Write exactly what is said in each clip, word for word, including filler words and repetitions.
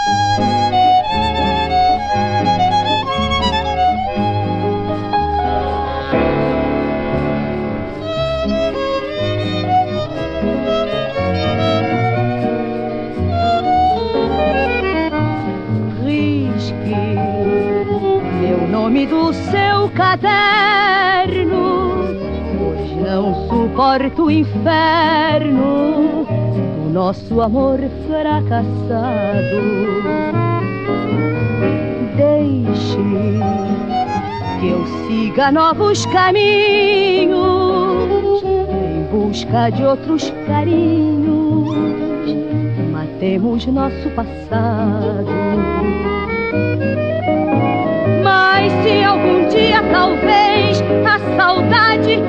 Nome do seu caderno, pois não suporto o inferno do nosso amor fracassado. Deixe que eu siga novos caminhos em busca de outros carinhos. Matemos nosso passado. Mas se algum dia talvez a saudade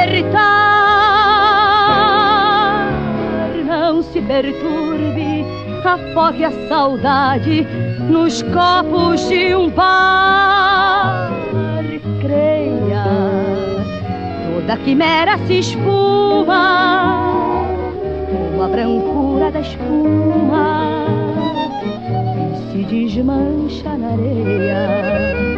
apertar, não se perturbe, afogue a saudade nos copos de um bar. Creia, toda quimera se esfuma como a brancura da espuma e se desmancha na areia.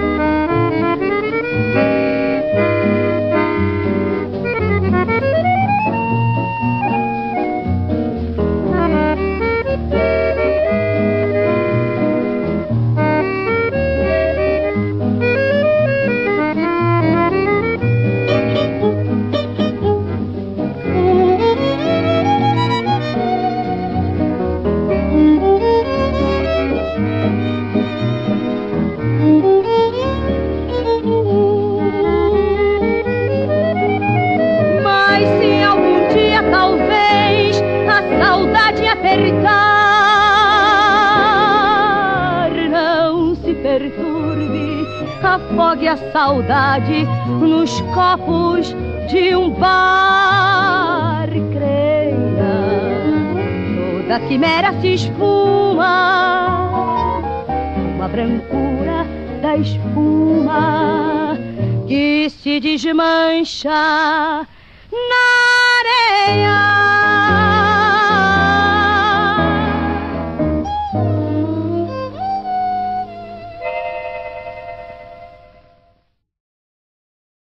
Apertar, não se perturbe, afogue a saudade nos copos de um bar. Creia, toda quimera se esfuma como a brancura da espuma que se desmancha na areia.